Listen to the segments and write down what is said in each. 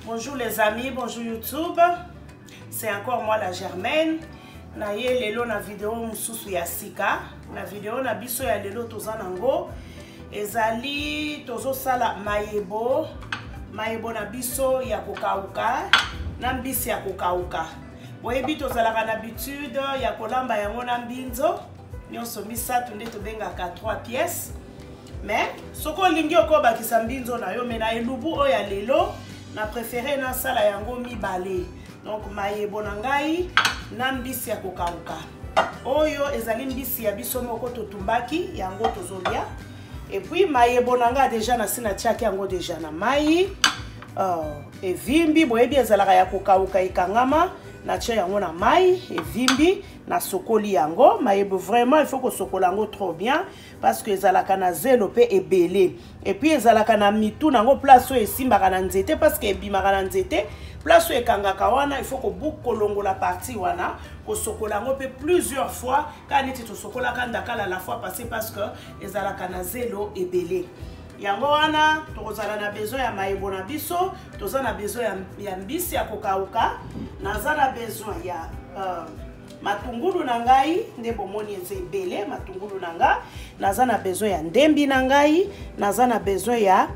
Bonjour les amis, bonjour YouTube. C'est encore moi la Germaine. Na ye lelo na vidéo mususu ya sika. Na vidéo na biso ya lelo tozanango. Ezali tozo sala mayebo. Mayebo na biso ya kokauka. Na mbisi ya kokauka. Boyebi tozalaka na habitude ya kolamba yango na mbinzo. Nyonso misatu nde tobengaka 3 pièces. Mais soko lingi okoba kisambinzo na yo mena elubu oya lelo. Na préféré na sala yango mibale. Donc mayebo na ngai na mbisi ya kokauka. Oyo ezali mbisi ya biso moko totumbaki yango tozolia. Et puis mayebo na nga déjà na sina tiaki yango déjà na mai. Evimbi boyebi ezalaka ya kokauka ikangama na tia yango na mai evimbi na sokoli yango mayebo vraiment il faut que sokola yango trop bien parce que ezalaka na zelo pe ebele et puis ezalaka na mitu nango place oyo esimbaka na nzete parce que ebimaka na nzete place oyo ekangaka wana il faut que bukolongo la partie wana ko sokola yango pe plusieurs fois quand neti to sokola kanda kala la fois passée parce que ezalaka na zelo ebele. Yango wana tokozala na besoin ya mayebo na biso, toza na besoin ya mbisi ya kokauka, naza na besoin ya matungulu na ngai, nde bomoni eze ebele matungulu na nga, naza na besoin ya ndembi na ngai, naza na besoin ya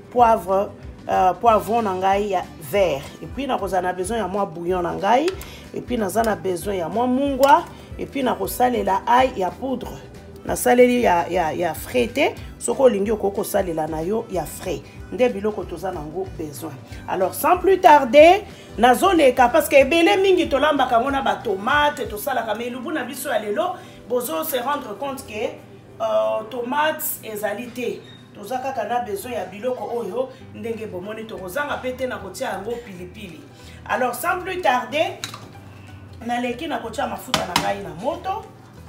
poivron na ngai ya vert, et puis nakozala na besoin ya mwa bouillon na ngai, et puis naza na besoin ya mwa mungwa, et puis nakosalela ail ya poudre. Na saleli ya frais te soko lingi okoko salela na yo ya frais nde biloko toza nango besoin. Alors sans plus tarder nazoleka parce que ebele mingi tolambaka ngona ba tomate to sala ka melubu na biso ya lelo bozo se rendre compte que tomates ezali te toza kaka na besoin ya biloko oyo ndenge bomoni tokozanga pete na kotia yango pilipili. Alors sans plus tarder naleki na kotia mafuta na ngai na moto.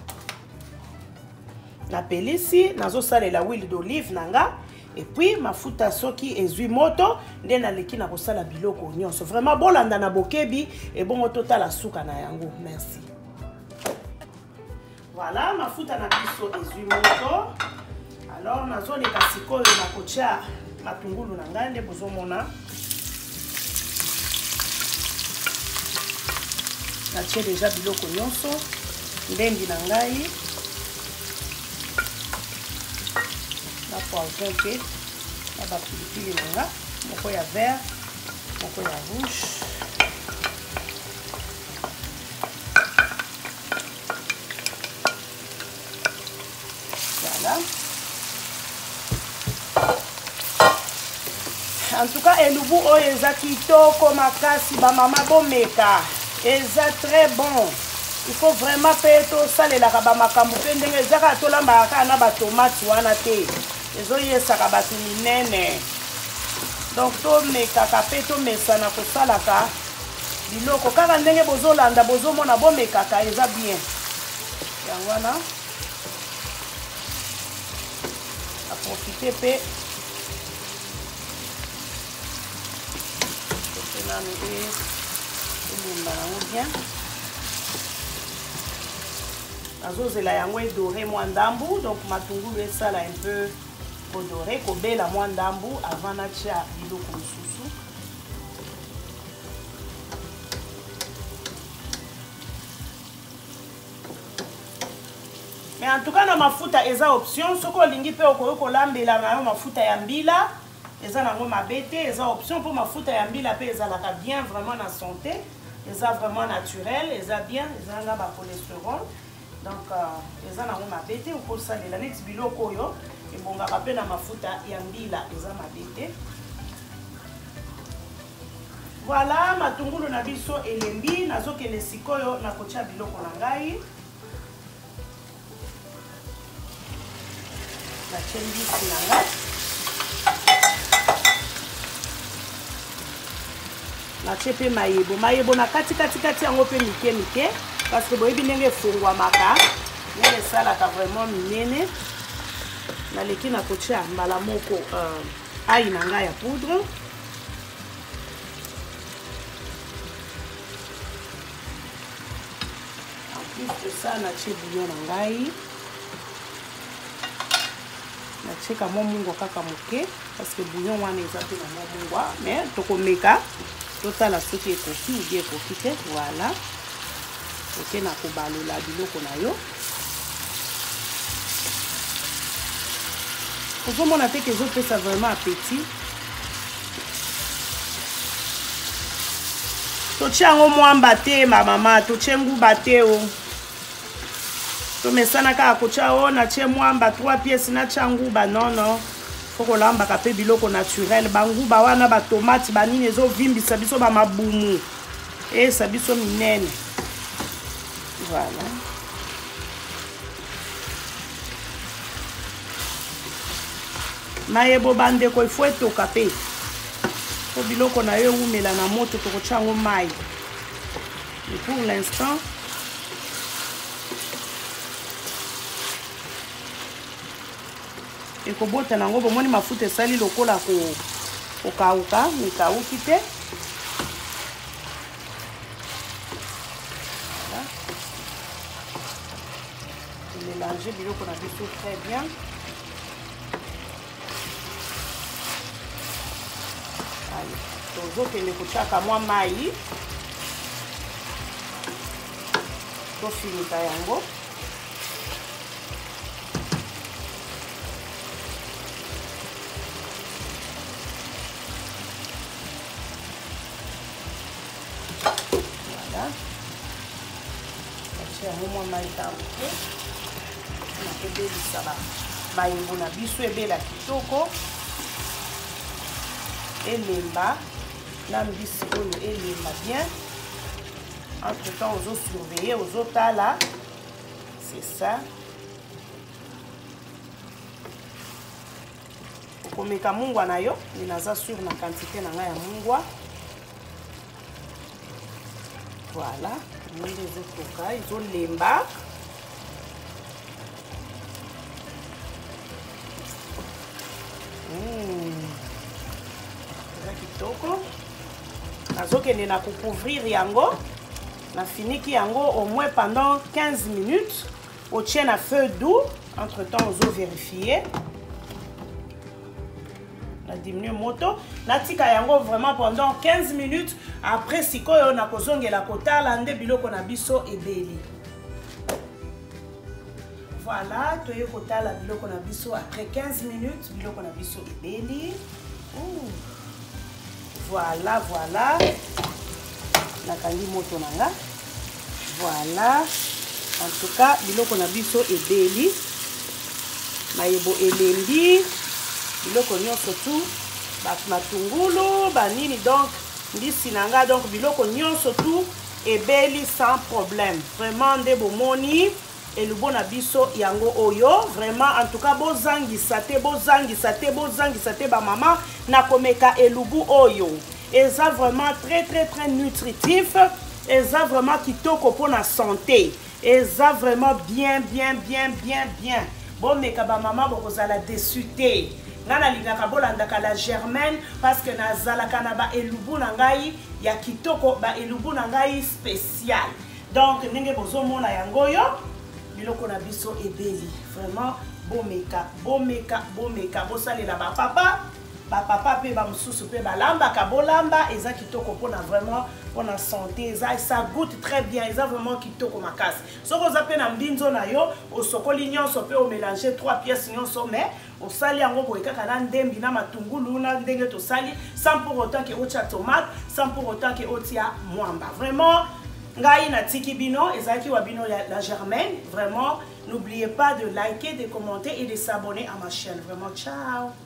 Na pelisi nazo salela huile d'olive nanga et puis mafuta soki ezui moto nde na leki na kosala biloko nyonso vraiment bolanda na bokebi et bongo totala suka na yango. Merci. Voilà mafuta na biso ezui moto. Alors nazo leka sikoyo na kotia matungulu nanga nde bozomona na tie déjà biloko nyonso ndembi na ngai na poivron pe na ba pilipili nanga moko ya vert moko ya rouge voilà. En tout cas elubu oyo eza kitoko makasi ba mama bomeka eza très bon. Il faut vraiment payer tout ça les laka makambu pe ndenge ezaka tolamba ka na ba tomate wana te ezo yesa ka batu minene. Donc to meka ka pe to mesa na ko sala ka biloko kaka ndenge bozolanda bozomona bomeka ka eza bien. Yango wana a profiter pe na ngi bien. Azozela yango doré moi ndambu donc matungulu esala un peu odoré kobela moi ndambu avant na tia biloko mosusu. Mais en tout cas na mafuta eza option soko lingi pe okoyoko lambela na yo mafuta ya mbila eza nango mabete eza option pour mafuta ya mbila pe ezalaka bien vraiment na santé eza vraiment naturel eza bien eza na ba cholestérol. Donc eza nango mabete okosalela neti biloko oyo ebongaka pe na mafuta ya mbila eza mabete. Voilà matungulu na biso elembi nazokende sikoyo na kotia biloko na ngai. Na mbisi na ngai na chepe mayebo na kati yango pe mike mike parce que boyebi ndenge efungwamaka ndenge esalaka vraiment minene. Naleki na kotia mbala moko ail na ngai ya poudre en plus de ça natie bouillon na ngai natie ka mwa mungwa kaka moke parce que bouillon wana eza pe na mwa mungwa mais tokomeka totala soki ekoki ou bien ekoki te. Voilà. Ok, na kobalola biloko na yo. Ozomona te ke ezopesa vraiment appétit. Totia yango mwamba te ma mama, totie nguba te o. Tomesana kaka kotia o na tie mwamba 3 pièces na tia nguba non. Foko lamba ka pe biloko naturel, banguba wana ba tomate banini ezovimbisa biso ba mabumu. Sa biso minene. Voilà. Mayebo bandeko il faut etoka pe. Po biloko na yo umela na moto tokotia ngo mai. Et pour l'instant, ekobota nango bomoni mafuta esali lokola kokauka, mikauki te. Voilà. Mélanger biloko na biso très bien. Tozokende kotiaka mwa mai tofinika yango. Voilà. Atia yango mwa mai tango na kobelisa bayembo na biso ebela kitoko. Elemba na mbisi oyo elemba bien. Entre temps ozo surveiller, ozo tala. C'est ça. Okomeka mungwa na yo, ninaza sur na quantité na nga ya mungwa. Voilà, monde ezo toka, ezo lemba. Kitoko. Nazokende na couvrir yango. Na finiki yango au moins pendant 15 minutes. Au tien à feu doux. Entre temps, ozo vérifier. Na diminue moto. Na tika yango vraiment pendant 15 minutes. Après sikoyo na kozongela kotala nde biloko na biso ebeli. Voilà, toye kotala biloko na biso après 15 minutes biloko na biso ebeli. Voilà, voilà. Nakangi moto nanga. Voilà. En tout cas, biloko na biso ebeli. Mayebo elembi. Biloko nyonso tu. Matungulu, banini donc ndisi nanga donc biloko nyonso tu ebeli sans problème. Vraiment nde bomoni elubo na biso yango oyo. Vraiment en tout cas bozangisa te ba mama na komeka elubu oyo. Eza vraiment très nutritif. Eza vraiment kitoko pour la santé. Eza vraiment bien. Bon meka ba mama bokozala déçu te. Ngana lingaka bolandaka la Germaine parce que nazalaka na ba elubu na ngai ya kitoko, ba elubu na ngai spécial. Donc ndenge bozomona yango yo biloko na biso ebeli. Vraiment bomeka bosalela ba papa pe ba mususu pe balamba ka bolamba eza kitoko pona vraiment pona santé, ça goûte très bien, eza vraiment kitoko makasi. Soko za pe na mbinzo na yo osokoli nyonso pe o mélanger 3 pièces nyonso mais osali yango boye kaka na ndembi na matungulu na ndenge to sali sans pour autant que otia tomate, sans pour autant que otia mwamba. Vraiment ngai na tiki bino ezaki wa bino la Germaine. Vraiment n'oubliez pas de liker, de commenter et de s'abonner à ma chaîne. Vraiment ciao.